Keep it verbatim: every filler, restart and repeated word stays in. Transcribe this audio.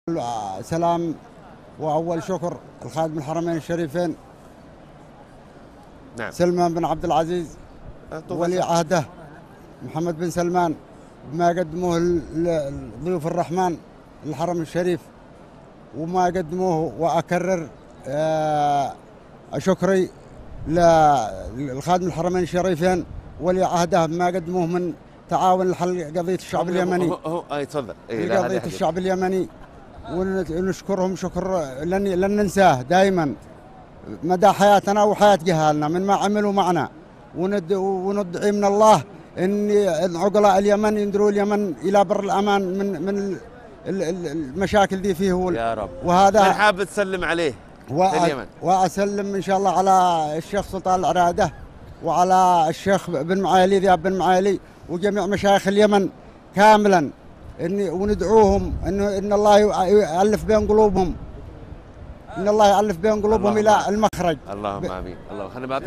سلام وأول شكر الخادم الحرمين الشريفين نعم. سلمان بن عبد العزيز ولي عهده محمد بن سلمان بما قدموه لضيوف الرحمن الحرم الشريف وما قدموه، وأكرر شكري للخادم الحرمين الشريفين ولي عهده بما قدموه من تعاون لحل قضية الشعب اليمني. هو اي تفضل. قضية الشعب اليمني ونشكرهم شكر لن لن ننساه دائما مدى حياتنا وحياة جهالنا من ما عملوا معنا، وندعي من الله ان عقلاء اليمن يندروا اليمن الى بر الامان من من المشاكل دي فيه يا رب. وهذا من حاب تسلم عليه في اليمن؟ واسلم ان شاء الله على الشيخ سلطان العراده وعلى الشيخ بن معالي ذياب بن معالي وجميع مشايخ اليمن كاملا، إن وندعوهم إن إن الله يؤلف بين قلوبهم، إن الله يؤلف بين قلوبهم إلى المخرج. اللهم آمين. اللهم خلينا